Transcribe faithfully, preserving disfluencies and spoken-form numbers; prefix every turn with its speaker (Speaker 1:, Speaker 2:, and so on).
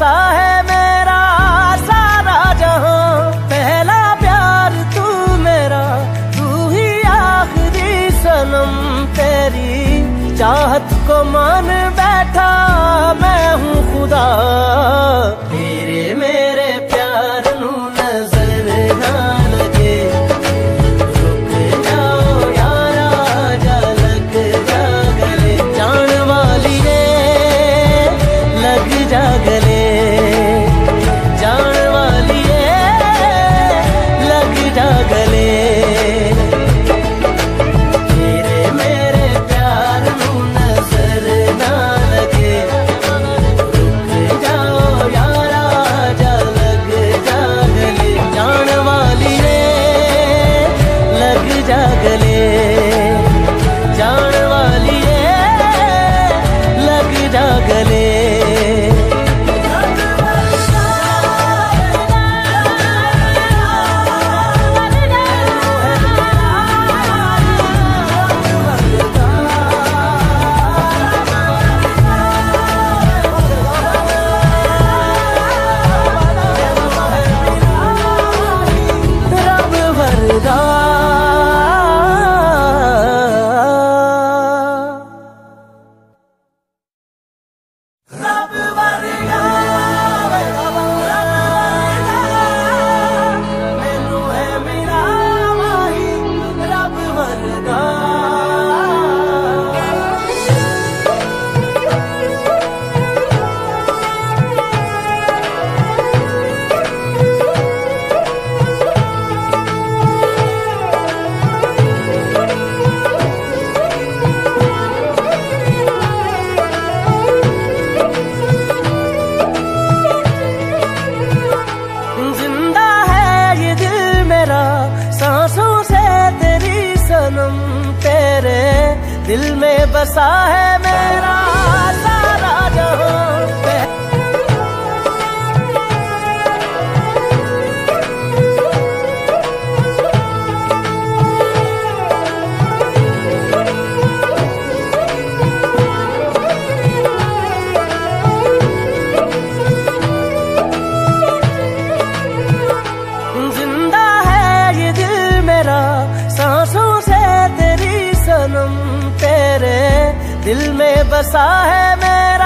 Speaker 1: बसा है मेरा सारा जहां। पहला प्यार तू मेरा, तू ही आखिरी सनम। तेरी चाहत को मान बैठा मैं हूँ खुदा। तेरे मेरे प्यार नू नजर ना लगे, रुक जाओ यारा जा लग जा गले। जान वालिए लग जा गले, जान वालिए लग जा गले। सांसों से तेरी सनम, तेरे दिल में बसा है मेरा सारा जहां। सांसों से तेरी सनम, तेरे दिल में बसा है मेरा